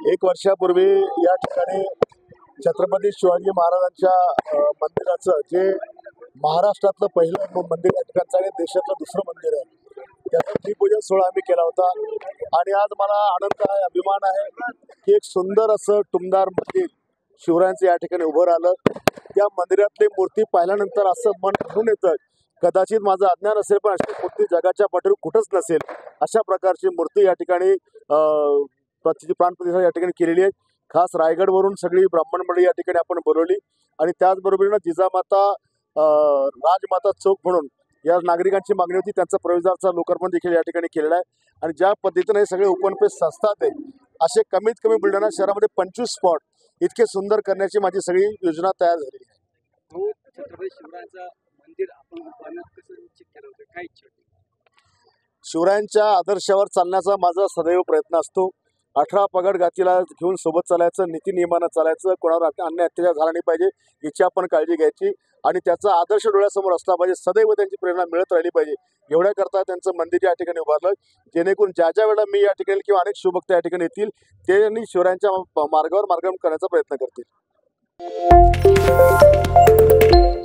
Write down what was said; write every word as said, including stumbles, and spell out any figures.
एक वर्षापूर्वी या ठिकाणी छत्रपती शिवाजी महाराजांच्या अ, मंदिराचं जे महाराष्ट्रातलं पहिलं म- मंदिर या ठिकाणचं आणि देशातलं दुसरं मंदिर आहे, त्याचा भूमिपूजन सोहळा आम्ही केला होता. आणि आज मला आनंद आहे, अभिमान आहे की एक सुंदर असं टुमदार मंदिर शिवरायांचं या ठिकाणी उभं राहिलं. त्या मंदिरातली मूर्ती पाहिल्यानंतर असं मन भरून येतं, कदाचित माझं अज्ञान असेल पण अशी मूर्ती जगाच्या पाठीवर कुठंच नसेल. अशा प्रकारची मूर्ती या ठिकाणी अं, प्रति प्राणप्रतिष्ठा या ठिकाणी केलेली आहे. खास रायगडवरून सगळी ब्राह्मण मंडळी या ठिकाणी आपण बोलवली आणि त्याचबरोबरीनं जिजामाता अं, राजमाता चौक म्हणून या नागरिकांची मागणी होती, त्यांचा प्रवेशद्वारचं लोकार्पण देखील या ठिकाणी केलेलं आहे. आणि ज्या पद्धतीने हे सगळे ओपन पेस संस्थात आहे, असे कमीत कमी बुलढाणा शहरामध्ये पंचवीस स्पॉट इतके सुंदर करण्याची माझी सगळी योजना तयार झालेली आहे. भाऊ, छत्रपती शिवरायांचं मंदिर आपण उभारण्यात कसं निश्चित केलं होतं, काय इच्छा होती? शिवरायांच्या आदर्शावर चालण्याचा माझा सदैव प्रयत्न असतो. अठरा पगड गातीला घेऊन सोबत चालायचं, नीती नियमानं चालायचं, कोणावर अत्या- अन्याय अत्याचार झाला नाही पाहिजे याची आपण काळजी घ्यायची आणि त्याचा आदर्श डोळ्यासमोर असला पाहिजे. सदैव त्यांची प्रेरणा मिळत राहिली पाहिजे. एवढ्याकरता त्यांचं मंदिर या ठिकाणी उभारलं, जेणेकरून ज्या ज्या वेळेला मी या ठिकाणी किंवा अनेक शुभक्त या ठिकाणी येतील त्यांनी शिवरायांच्या मार्गावर मार्गक्रमण करण्याचा प्रयत्न करतील.